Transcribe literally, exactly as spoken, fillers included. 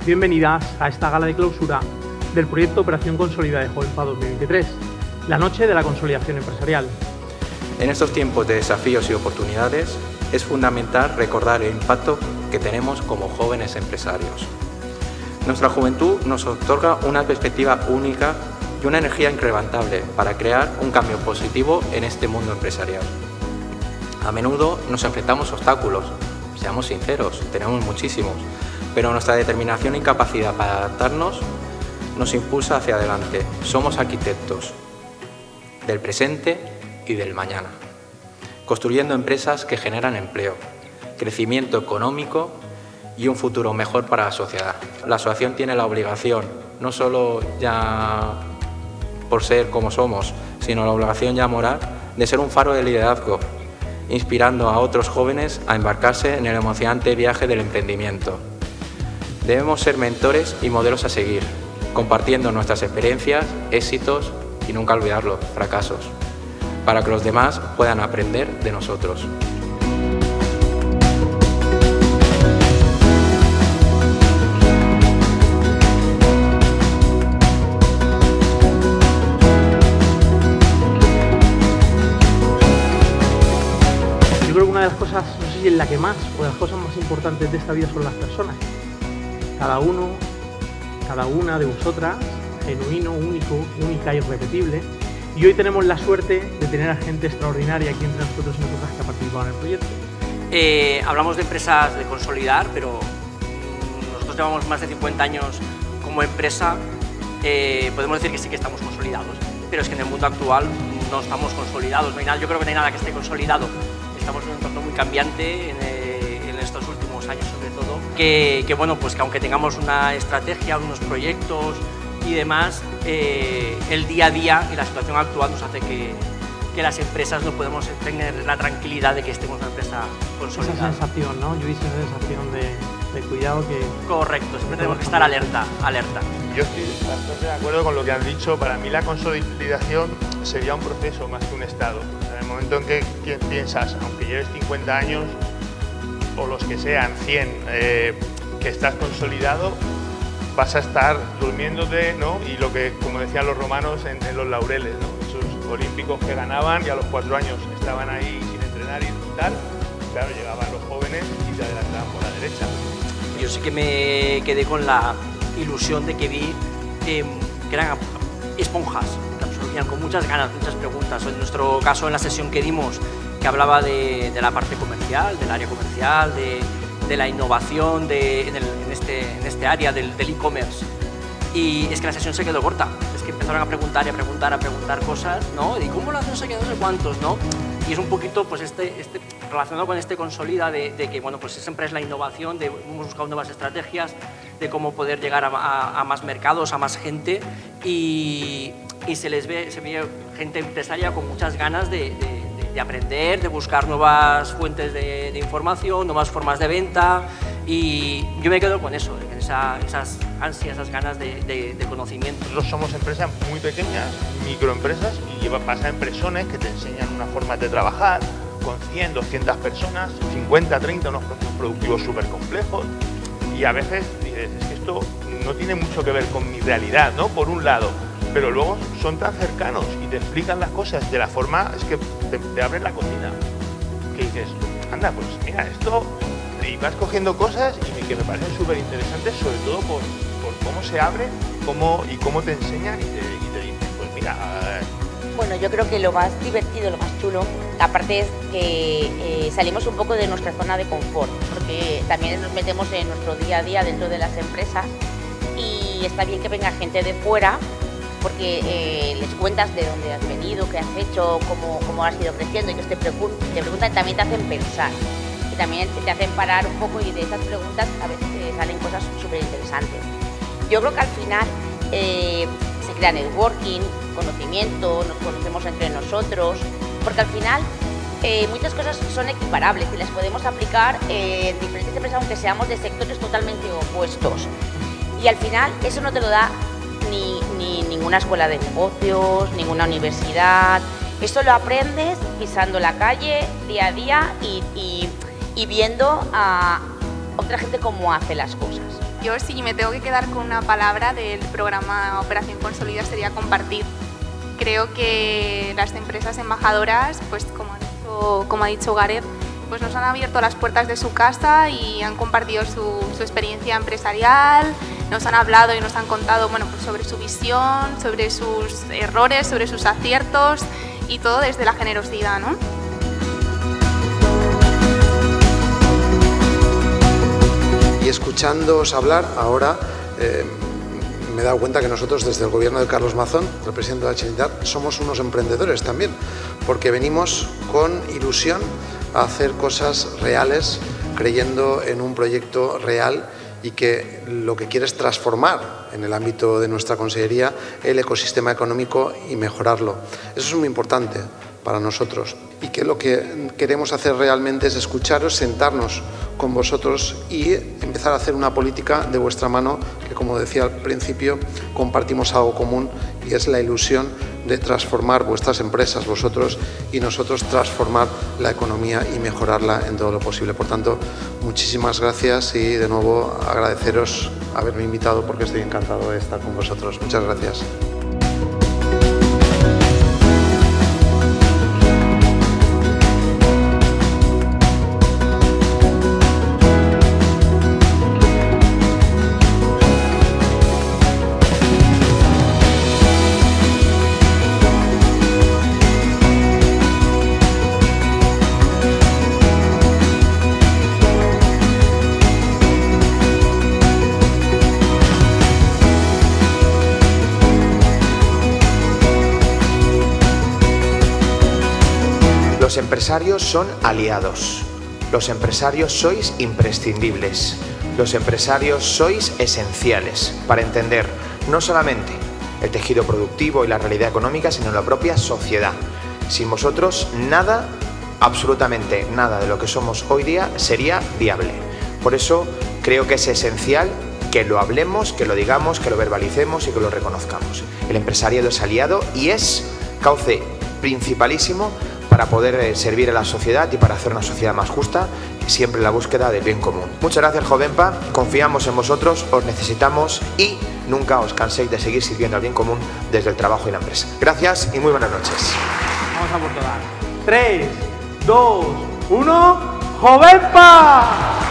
bienvenidas a esta gala de clausura del proyecto Operación Consolida de Jovenfa dos mil veintitrés, la noche de la consolidación empresarial. En estos tiempos de desafíos y oportunidades es fundamental recordar el impacto que tenemos como jóvenes empresarios. Nuestra juventud nos otorga una perspectiva única y una energía incrementable para crear un cambio positivo en este mundo empresarial. A menudo nos enfrentamos a obstáculos, seamos sinceros, tenemos muchísimos, pero nuestra determinación y capacidad para adaptarnos nos impulsa hacia adelante. Somos arquitectos del presente y del mañana, construyendo empresas que generan empleo, crecimiento económico y un futuro mejor para la sociedad. La asociación tiene la obligación, no solo ya por ser como somos, sino la obligación ya moral de ser un faro de liderazgo, inspirando a otros jóvenes a embarcarse en el emocionante viaje del emprendimiento. Debemos ser mentores y modelos a seguir, compartiendo nuestras experiencias, éxitos y nunca olvidarlo, fracasos, para que los demás puedan aprender de nosotros. Yo creo que una de las cosas, no sé si es la que más, o de las cosas más importantes de esta vida son las personas. Cada uno, cada una de vosotras, genuino, único, única y irrepetible. Y hoy tenemos la suerte de tener a gente extraordinaria aquí entre nosotros y nosotras que ha participado en el proyecto. Eh, hablamos de empresas de consolidar, pero nosotros llevamos más de cincuenta años como empresa. Eh, podemos decir que sí que estamos consolidados, pero es que en el mundo actual no estamos consolidados. No hay nada, yo creo que no hay nada que esté consolidado. Estamos en un entorno muy cambiante en, eh, en estos últimos años, sobre todo. Que, que bueno, pues que aunque tengamos una estrategia, unos proyectos y demás, eh, el día a día y la situación actual nos hace que, que las empresas no podemos tener la tranquilidad de que estemos una empresa consolidada. Esa sensación, ¿no? Yo hice esa sensación de, de cuidado que... Correcto, siempre tenemos que estar alerta, alerta. Yo estoy bastante de acuerdo con lo que han dicho. Para mí la consolidación sería un proceso más que un estado. En el momento en que piensas, aunque lleves cincuenta años o los que sean cien, eh, que estás consolidado, vas a estar durmiéndote, ¿no? Y lo que, como decían los romanos, en, en los laureles, ¿no? Esos olímpicos que ganaban y a los cuatro años estaban ahí sin entrenar y tal. Claro, llegaban los jóvenes y te adelantaban por la derecha. Yo sí que me quedé con la ilusión de que vi eh, que eran esponjas, que absorbían con muchas ganas, muchas preguntas. En nuestro caso, en la sesión que dimos, que hablaba de, de la parte comercial, del área comercial, de, de la innovación de, en, el, en, este, en este área del e-commerce. Y es que la sesión se quedó corta, es que empezaron a preguntar y a preguntar, a preguntar cosas, ¿no? ¿Y cómo lo hacen? No sé qué, no sé cuántos, ¿no? Y es un poquito pues este, este, relacionado con este consolida de, de que, bueno, pues siempre es la innovación, de hemos buscado nuevas estrategias, de cómo poder llegar a, a, a más mercados, a más gente, y, y se les ve, se ve gente empresaria con muchas ganas de, de de aprender, de buscar nuevas fuentes de, de información, nuevas formas de venta, y yo me quedo con eso, esa, esas ansias, esas ganas de, de, de conocimiento. Nosotros somos empresas muy pequeñas, microempresas, y lleva, pasa empresones que te enseñan una forma de trabajar con cien, doscientas personas, cincuenta, treinta, unos procesos productivos súper complejos, y a veces dices, es que esto no tiene mucho que ver con mi realidad, ¿no? Por un lado, pero luego son tan cercanos y te explican las cosas de la forma, es que te, te abren la cocina, que dices, anda, pues mira, esto, y vas cogiendo cosas y que me parecen súper interesantes, sobre todo por, por cómo se abre cómo, y cómo te enseñan y te, y te dicen, pues mira... Bueno, yo creo que lo más divertido, lo más chulo, aparte es que eh, salimos un poco de nuestra zona de confort, porque también nos metemos en nuestro día a día dentro de las empresas, y está bien que venga gente de fuera, porque eh, les cuentas de dónde has venido, qué has hecho, cómo, cómo has ido creciendo, y que te, pregun te preguntan, también te hacen pensar, y también te hacen parar un poco, y de esas preguntas a veces eh, salen cosas súper interesantes. Yo creo que al final eh, se crea networking, conocimiento, nos conocemos entre nosotros, porque al final eh, muchas cosas son equiparables y las podemos aplicar eh, en diferentes empresas, aunque seamos de sectores totalmente opuestos, y al final eso no te lo da Ni, ni ninguna escuela de negocios, ninguna universidad. Esto lo aprendes pisando la calle día a día y, y, y viendo a otra gente cómo hace las cosas. Yo, si me tengo que quedar con una palabra del programa Operación Consolida, sería compartir. Creo que las empresas embajadoras, pues como ha dicho, como ha dicho Gareth, pues nos han abierto las puertas de su casa y han compartido su, su experiencia empresarial, nos han hablado y nos han contado, bueno, pues sobre su visión, sobre sus errores, sobre sus aciertos y todo desde la generosidad, ¿no? Y escuchándoos hablar ahora, eh, me he dado cuenta que nosotros desde el gobierno de Carlos Mazón, el presidente de la Generalitat, somos unos emprendedores también, porque venimos con ilusión a hacer cosas reales, creyendo en un proyecto real y que lo que quiere es transformar en el ámbito de nuestra consellería el ecosistema económico y mejorarlo. Eso es muy importante para nosotros y que lo que queremos hacer realmente es escucharos, sentarnos con vosotros y empezar a hacer una política de vuestra mano que, como decía al principio, compartimos algo común y es la ilusión de transformar vuestras empresas, vosotros y nosotros, transformar la economía y mejorarla en todo lo posible. Por tanto, muchísimas gracias y de nuevo agradeceros haberme invitado porque estoy encantado de estar con vosotros. Muchas gracias. Los empresarios son aliados, los empresarios sois imprescindibles, los empresarios sois esenciales para entender no solamente el tejido productivo y la realidad económica, sino la propia sociedad. Sin vosotros nada, absolutamente nada de lo que somos hoy día sería viable. Por eso creo que es esencial que lo hablemos, que lo digamos, que lo verbalicemos y que lo reconozcamos. El empresariado es aliado y es cauce principalísimo para poder servir a la sociedad y para hacer una sociedad más justa, siempre en la búsqueda del bien común. Muchas gracias, Jovenpa, confiamos en vosotros, os necesitamos y nunca os canséis de seguir sirviendo al bien común desde el trabajo y la empresa. Gracias y muy buenas noches. Vamos a por todas. tres, dos, uno, ¡Jovenpa!